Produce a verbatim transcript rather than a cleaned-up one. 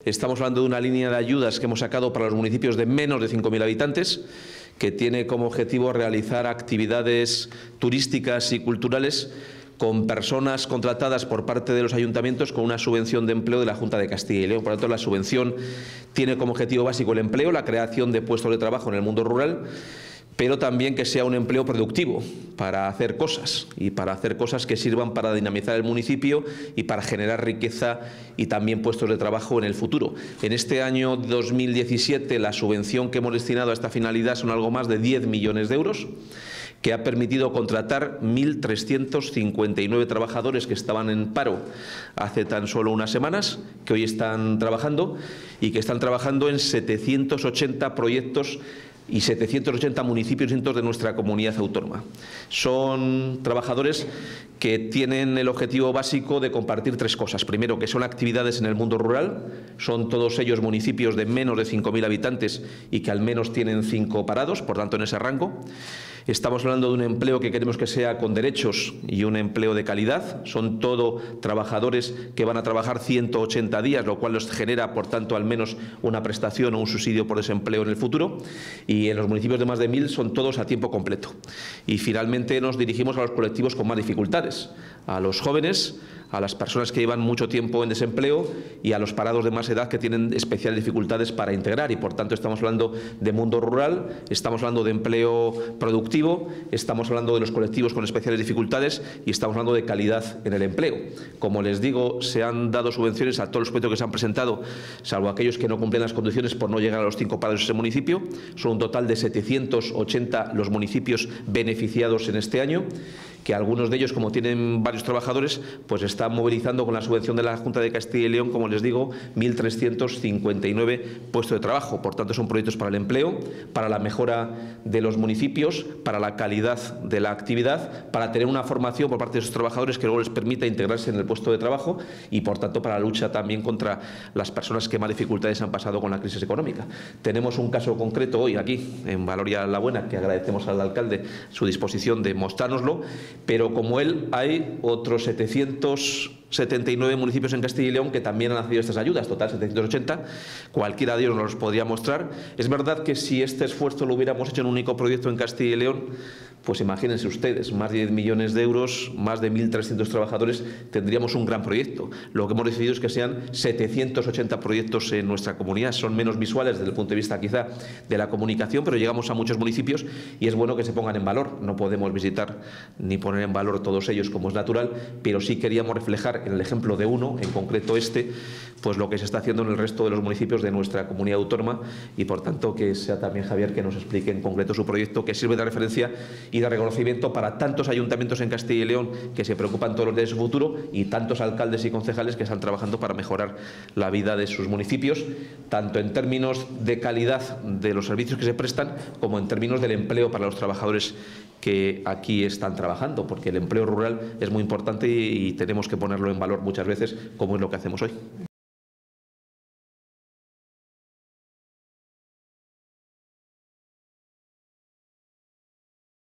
Estamos hablando de una línea de ayudas que hemos sacado para los municipios de menos de cinco mil habitantes, que tiene como objetivo realizar actividades turísticas y culturales con personas contratadas por parte de los ayuntamientos con una subvención de empleo de la Junta de Castilla y León. Por lo tanto, la subvención tiene como objetivo básico el empleo, la creación de puestos de trabajo en el mundo rural, pero también que sea un empleo productivo para hacer cosas y para hacer cosas que sirvan para dinamizar el municipio y para generar riqueza y también puestos de trabajo en el futuro. En este año dos mil diecisiete la subvención que hemos destinado a esta finalidad son algo más de diez millones de euros, que ha permitido contratar mil trescientos cincuenta y nueve trabajadores que estaban en paro hace tan solo unas semanas, que hoy están trabajando y que están trabajando en setecientos ochenta proyectos y setecientos ochenta municipios distintos de nuestra comunidad autónoma. Son trabajadores que tienen el objetivo básico de compartir tres cosas. Primero, que son actividades en el mundo rural, son todos ellos municipios de menos de cinco mil habitantes y que al menos tienen cinco parados, por tanto en ese rango. Estamos hablando de un empleo que queremos que sea con derechos y un empleo de calidad. Son todo trabajadores que van a trabajar ciento ochenta días, lo cual les genera, por tanto, al menos una prestación o un subsidio por desempleo en el futuro. Y en los municipios de más de mil son todos a tiempo completo. Y finalmente nos dirigimos a los colectivos con más dificultades, a los jóvenes, a las personas que llevan mucho tiempo en desempleo y a los parados de más edad que tienen especiales dificultades para integrar. Y por tanto estamos hablando de mundo rural, estamos hablando de empleo productivo, estamos hablando de los colectivos con especiales dificultades y estamos hablando de calidad en el empleo. Como les digo, se han dado subvenciones a todos los proyectos que se han presentado, salvo aquellos que no cumplen las condiciones por no llegar a los cinco parados de ese municipio. Son un total de setecientos ochenta los municipios beneficiados en este año, que algunos de ellos, como tienen varios trabajadores, pues están movilizando con la subvención de la Junta de Castilla y León, como les digo, mil trescientos cincuenta y nueve puestos de trabajo. Por tanto, son proyectos para el empleo, para la mejora de los municipios, para la calidad de la actividad, para tener una formación por parte de esos trabajadores que luego les permita integrarse en el puesto de trabajo y, por tanto, para la lucha también contra las personas que más dificultades han pasado con la crisis económica. Tenemos un caso concreto hoy aquí, en Valoria la Buena, que agradecemos al alcalde su disposición de mostrárnoslo, pero como él hay otros setecientos setenta y nueve municipios en Castilla y León que también han accedido a estas ayudas, total setecientos ochenta, cualquiera de ellos nos los podría mostrar. Es verdad que si este esfuerzo lo hubiéramos hecho en un único proyecto en Castilla y León, pues imagínense ustedes, más de diez millones de euros, más de mil trescientos trabajadores, tendríamos un gran proyecto. Lo que hemos decidido es que sean setecientos ochenta proyectos en nuestra comunidad. Son menos visuales desde el punto de vista quizá de la comunicación, pero llegamos a muchos municipios y es bueno que se pongan en valor. No podemos visitar ni poner en valor todos ellos como es natural, pero sí queríamos reflejar en el ejemplo de uno, en concreto este, pues lo que se está haciendo en el resto de los municipios de nuestra comunidad autónoma y por tanto que sea también Javier que nos explique en concreto su proyecto, que sirve de referencia y de reconocimiento para tantos ayuntamientos en Castilla y León que se preocupan todos los días de su futuro y tantos alcaldes y concejales que están trabajando para mejorar la vida de sus municipios, tanto en términos de calidad de los servicios que se prestan como en términos del empleo para los trabajadores que aquí están trabajando, porque el empleo rural es muy importante y, y tenemos que ponerlo en valor muchas veces, como es lo que hacemos hoy.